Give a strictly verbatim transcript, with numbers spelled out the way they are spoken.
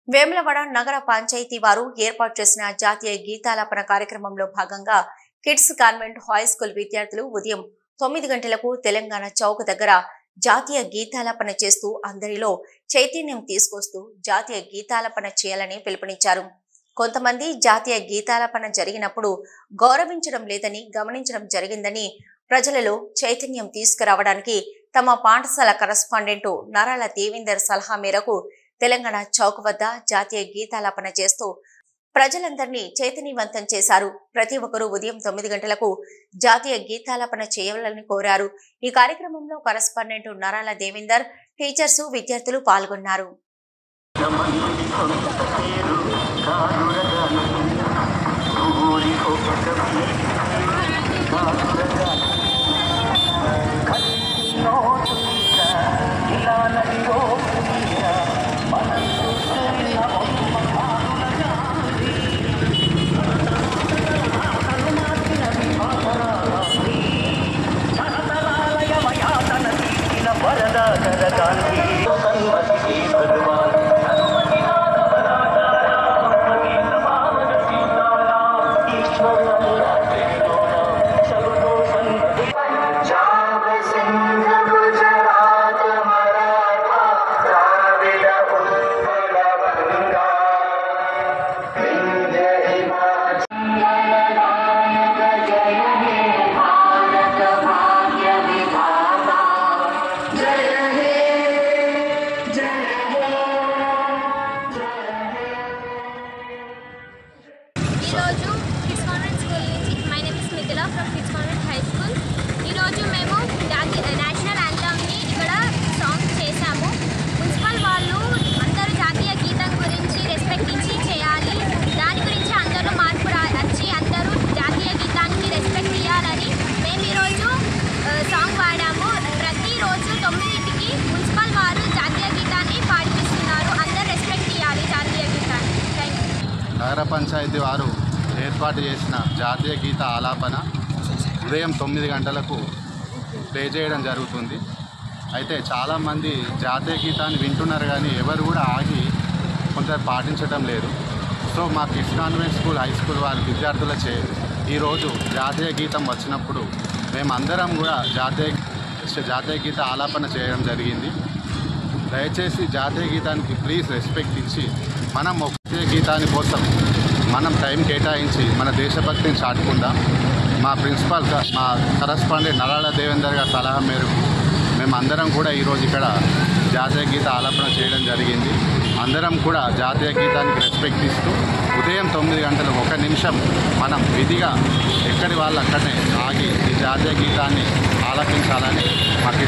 వేములవాడ నగర పంచాయతీ వారు ఏర్పాటు చేసిన జాతీయ గీతాలాపన కార్యక్రమంలో భాగంగా కిడ్స్ కాన్వెంట్ హై స్కూల్ విద్యార్థులు ఉదయం తొమ్మిది గంటలకు తెలంగాణ చౌక్ దగ్గర జాతీయ గీతాలాపన చేస్తూ అందరిలో చైతన్యం తీసుకొస్తూ జాతీయ గీతాలాపన చేయాలని పిలుపునిచ్చారు. కొంతమంది జాతీయ గీతాలాపన జరిగినప్పుడు గౌరవించడం లేదని గమనించడం జరిగిందని, ప్రజలలో చైతన్యం తీసుకురావడానికి తమ పాఠశాల కరెస్పాండెంట్ నరాల దేవేందర్ సలహా మేరకు తెలంగాణ చౌక్ వద్ద జాతీయ గీతాలాపన చేస్తూ ప్రజలందరినీ చైతన్యవంతం చేశారు. ప్రతి ఒక్కరూ ఉదయం తొమ్మిది గంటలకు జాతీయ గీతాలాపన చేయాలని కోరారు. ఈ కార్యక్రమంలో కరెస్పాండెంట్ నరాల దేవేందర్, టీచర్స్, విద్యార్థులు పాల్గొన్నారు. నగర పంచాయతీ వారు ఏర్పాటు చేసిన జాతీయ గీత ఆలాపన ఉదయం తొమ్మిది గంటలకు ప్లే చేయడం జరుగుతుంది. అయితే చాలామంది జాతీయ గీతాన్ని వింటున్నారు, కానీ ఎవరు కూడా ఆగి కొంత పాటించడం లేదు. సో మా kids convent school, high school వారి విద్యార్థులచే ఈరోజు జాతీయ గీతం వచ్చినప్పుడు మేమందరం కూడా జాతీయ జాతీయ గీత ఆలాపన చేయడం జరిగింది. దయచేసి జాతీయ గీతానికి ప్లీజ్ రెస్పెక్ట్ ఇచ్చి మనం జాతీయ గీతాని కోసం మనం టైం కేటాయించి మన దేశభక్తిని చాటుకుందాం. మా ప్రిన్సిపాల్ మా కరెస్పాండెంట్ నరాల దేవేందర్ గారి సలహా మేరకు మేమందరం కూడా ఈరోజు ఇక్కడ జాతీయ గీత ఆలాపన చేయడం జరిగింది. అందరం కూడా జాతీయ గీతానికి రెస్పెక్ట్ ఇస్తూ ఉదయం తొమ్మిది గంటలు ఒక నిమిషం మనం విధిగా ఎక్కడి వాళ్ళు అక్కడనే ఆగి ఈ జాతీయ గీతాన్ని ఆలపించాలని మా